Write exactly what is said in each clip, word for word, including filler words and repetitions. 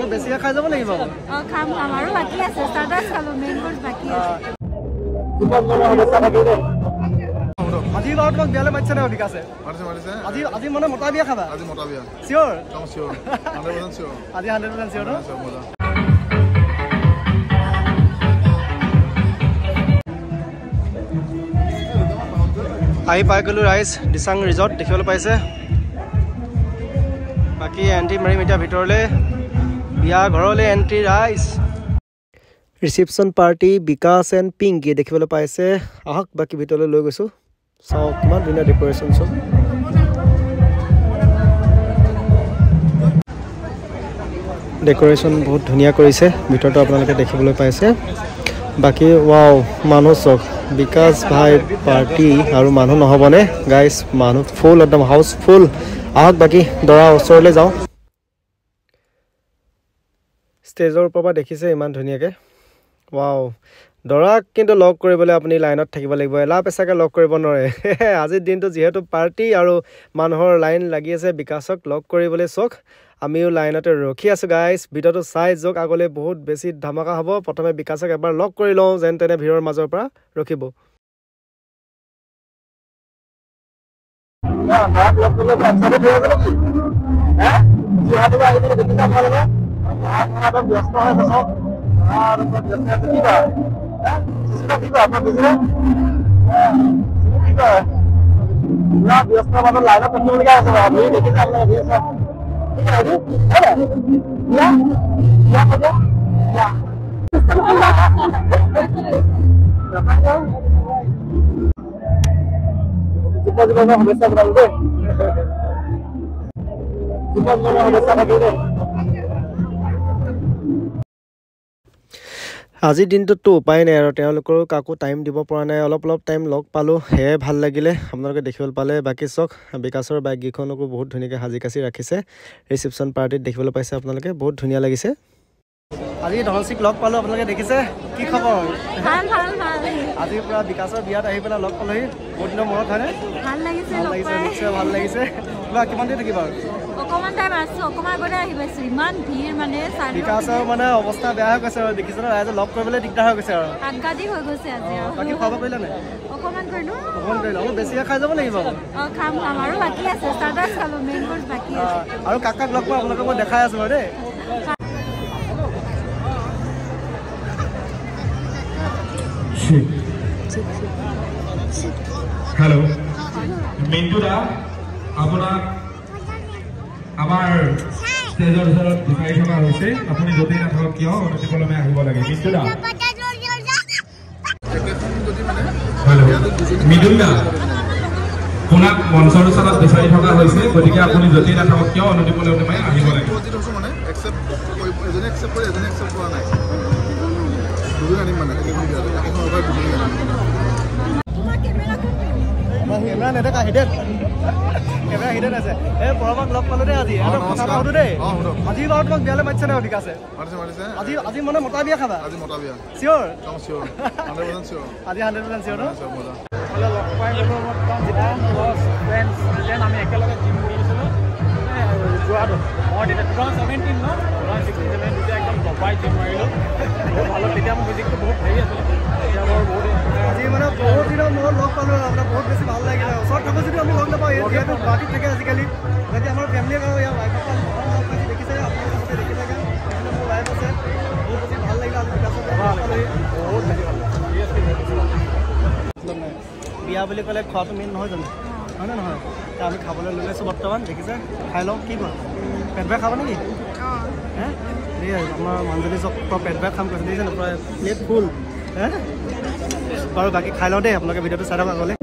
অলপ বেছিকৈ খাই যাব লাগিব। অঁ খাম খাম আৰু বাকী আছে ষ্টাৰ্টাৰ্ছ খালোঁ মেইন কোৰ্ছ বাকী আছে। আজি বাৰু তোমাক বিয়ালৈ মাতিছে নাই বিকাশে? আজি আজি মানে মতা বিয়া খাবা? আজি মতা বিয়া। Cheers? Cheers hundred percent cheers. আজি হাণ্ড্ৰেড পাৰ্চেণ্ট চিয়'ৰ ন? আহি পাই গ'লোঁ ৰাইজ দিচাং ৰিজৰ্ট দেখিবলৈ পাইছে। বাকী এণ্ট্ৰি মাৰিম এতিয়া ভিতৰলৈ, বিয়া ঘৰলৈ এণ্ট্ৰি ৰাইজ। Reception party Bikash and Pinky দেখিবলৈ পাইছে। আহক বাকী ভিতৰলৈ লৈ গৈছোঁ, চাওঁ কিমান ধুনীয়া ডেক'ৰেশ্যন চব। ডেক'ৰেশ্যন বহুত ধুনীয়া কৰিছে, ভিতৰতো আপোনালোকে দেখিবলৈ পাইছে। বাকী ৱাও মানুহ চক, বিকাশ ভাই পাৰ্টি আৰু মানুহ নহ'বনে গাইজ? মানুহ ফুল, একদম হাউচ ফুল। আহক বাকী দৰা ওচৰলৈ যাওঁ। ষ্টেজৰ ওপৰৰ পৰা দেখিছে ইমান ধুনীয়াকৈ। ৱাও, দৰাক কিন্তু লগ কৰিবলৈ আপুনি লাইনত থাকিব লাগিব, এলা পেচাকৈ লগ কৰিব নোৱাৰে। আজিৰ দিনটো যিহেতু পাৰ্টি আৰু মানুহৰ লাইন লাগি আছে বিকাশক লগ কৰিবলৈ, চক আমিও লাইনতে ৰখি আছোঁ গাইজ। ভিডিঅ'টো চাই যাওক, আগলৈ বহুত বেছি ধামাকা হ'ব। প্ৰথমে বিকাশক এবাৰ লগ কৰি লওঁ, যেন তেনে ভিৰৰ মাজৰ পৰা ৰখিব। সমস্যা আজিৰ দিনটোততো উপায় নাই আৰু তেওঁলোকৰো কাকো টাইম দিব পৰা নাই। অলপ অলপ টাইম লগ পালোঁ, সেয়াই ভাল লাগিলে। আপোনালোকে দেখিবলৈ পালে। বাকী চক বিকাশৰ বাইককেইখনকো বহুত ধুনীয়াকৈ সাজি কাচি ৰাখিছে। ৰিচিপশ্যন পাৰ্টিত দেখিবলৈ পাইছে আপোনালোকে, বহুত ধুনীয়া লাগিছে। আজি ধনচিক লগ পালোঁ, আপোনালোকে দেখিছে। কি খবৰ? আজিৰ পৰা বিকাশৰ বিয়াত আহি পেলাই লগ পালোহি, বহুত দিনৰ মূৰত হয়নে? ভাল লাগিছে, নিশ্চয় ভাল লাগিছে। কিবা কিমান দেৰি থাকিবা? অকমান টাইম আছো, অকমান আগতে আহি পাইছো। ইমান ভিৰ মানে বিকাশৰ মানে অৱস্থা বেয়া হৈ গৈছে আৰু দেখিছে ন, ৰাইজে লগ কৰিবলৈ দিগদাৰ হৈ গৈছে আৰু আগাদি হৈ গৈছে আজি। বাকী খোৱা বোৱা কৰিলা নাই? অকমান কৰিলো। অকমান কৰিলা, অলপ বেছিকৈ খাই যাব লাগিব। অঁ খাম খাম আৰু বাকী আছে ষ্টাৰ্টাৰ্ছ খালোঁ মেইন কোৰ্ছ বাকী আছে। আৰু কাক কাক লগ পোৱা আপোনালোকে মই দেখাই আছো বাৰু দেই। হেল্ল' মিণ্টু দা, আপোনাক আমাৰ ষ্টেজৰ ওচৰত বিচাৰি থকা হৈছে। আপুনি য'তেই নাথাকক কিয় অনতিপলমে আহিব লাগে। মিণ্টু দা, হেল্ল' মৃদুল দা, আপোনাক মঞ্চৰ ওচৰত বিচাৰি থকা হৈছে, গতিকে আপুনি য'তেই নাথাকক কিয় অনতিপলমে আহিব লাগে। কেমেৰা নেদেখা হিডেন, কেমেৰা হিডেন আছে। এই পৰমাক লগ পালোঁ দেই আজি, কথা পাতোঁ দেই। আজি বাৰু তোমাক বিয়ালৈ মাতিছে নাই বিকাশে? আজি আজি মানে মতা বিয়া খাবা? আজি মতা বিয়া। Cheers? Cheers hundred percent cheers. আজি হাণ্ড্ৰেড পাৰ্চেণ্ট চিয়'ৰ ন? লগ পাই গ'লোঁ ফ্ৰেণ্ডছ, আমি একেলগে জিম কৰি আছিলোঁ যোৱাটো। মই তেতিয়া টু থাউজেণ্ড ছেভেণ্টিন ন টু থাউজেণ্ড ছিক্সটিন ছেভেন তেতিয়া একদম দবাই জিম মাৰিলোঁ, বহুত ভাল। তেতিয়া মোৰ মিউজিকটো বহুত হেৰি আছিলে, এতিয়া মোৰ বহুত আজি মানে বহুত দিনৰ মূৰত লগ পালোঁ, আপোনাৰ বহুত বেছি ভাল লাগিলে। ওচৰত থাকোঁ যদিও আমি লগ নাপাওঁ, যিহেতু গুৱাহাটীত থাকে আজিকালি। বাকী আমাৰ ফেমিলিয়ে আৰু ইয়াৰ ৱাইফৰ পৰা লগ পাইছোঁ, দেখিছে আপোনালোকে দেখি থাকে। মোৰ ৱাইফ আছে, বহুত বেছি ভাল লাগিলে আজি বিকাশত লগ পালোহি, বহুত বেছি ভাল লাগিলে। বিয়া বুলি ক'লে খোৱাটো মেইন নহয় জানো, হয়নে নহয়? এতিয়া আমি খাবলৈ লৈ লৈছোঁ বৰ্তমান, দেখিছে। খাই লওঁ, কি কোৱা? পেট ভৰাই খাব নেকি? হে এই আমাৰ মানুহজনী চব পূৰা পেট ভৰাই খাম কৈছে, দেখিছে ন, পূৰা প্লেট ফুল। হে বাৰু বাকী খাই লওঁ দেই, আপোনালোকে ভিডিঅ'টো চাই থাকক আগলৈ।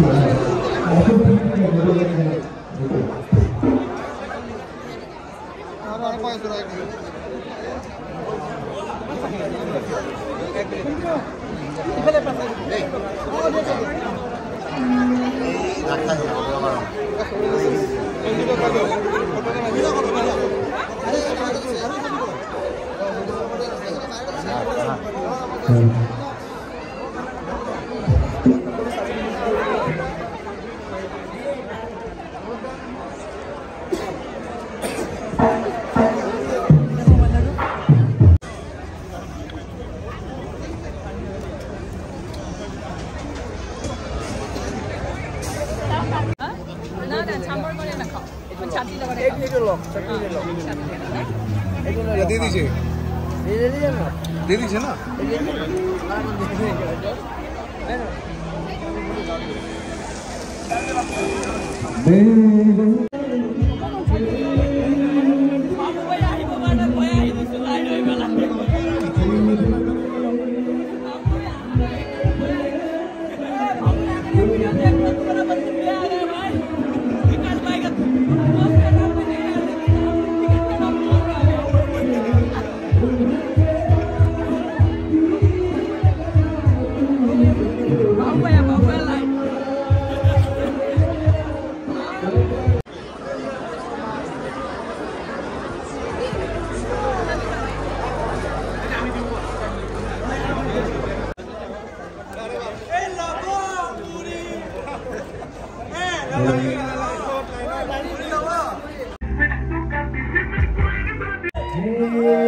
दे दीजिए दे दीजिए ना Yeah.